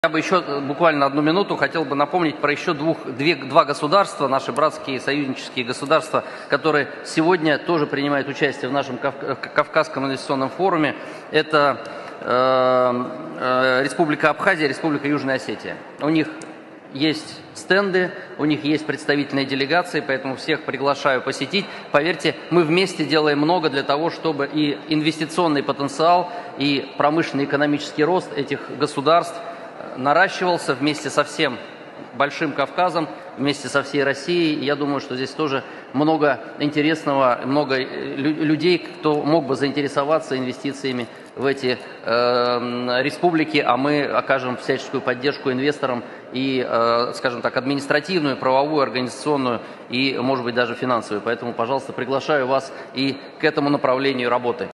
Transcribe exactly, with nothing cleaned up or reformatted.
Я бы еще буквально одну минуту хотел бы напомнить про еще двух, две, два государства, наши братские союзнические государства, которые сегодня тоже принимают участие в нашем Кавказском инвестиционном форуме. Это э, э, Республика Абхазия, Республика Южная Осетия. У них есть стенды, у них есть представительные делегации, поэтому всех приглашаю посетить. Поверьте, мы вместе делаем много для того, чтобы и инвестиционный потенциал, и промышленный экономический рост этих государств наращивался вместе со всем Большим Кавказом, вместе со всей Россией. Я думаю, что здесь тоже много интересного, много людей, кто мог бы заинтересоваться инвестициями в эти э, республики, а мы окажем всяческую поддержку инвесторам и, э, скажем так, административную, правовую, организационную и, может быть, даже финансовую. Поэтому, пожалуйста, приглашаю вас и к этому направлению работы.